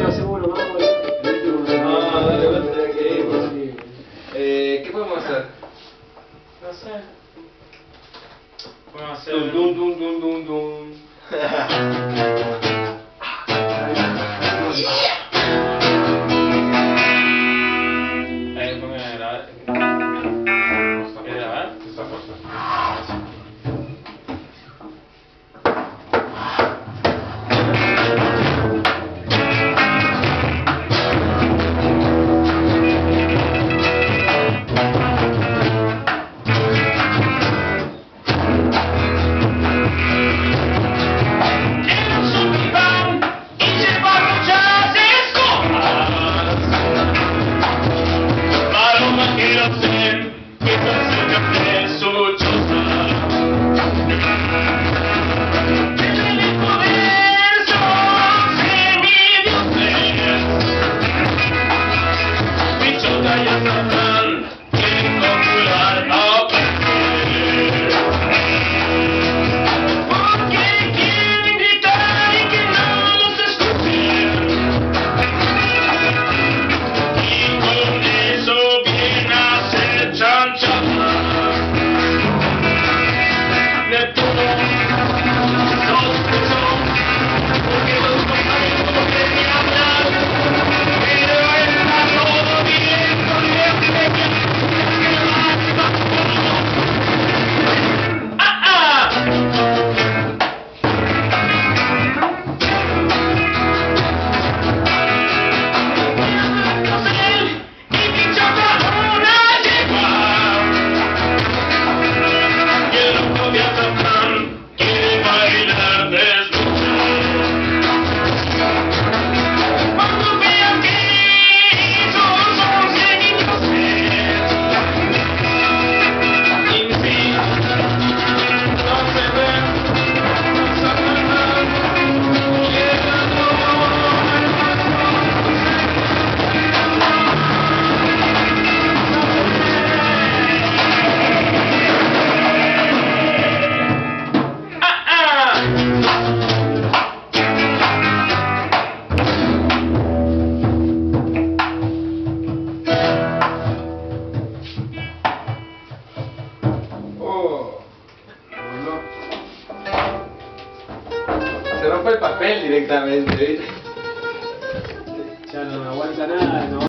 lo hacemos uno más, boludo. El último. No, dale, vos tenés que ir, boludo. Sí. ¿Qué podemos hacer? No sé. Podemos hacer. Dum, dum, dum, dum, dum. Ponme a grabar. ¿Quieres grabar? Esta cosa. Se rompe el papel directamente, ¿viste? Ya no aguanta nada, no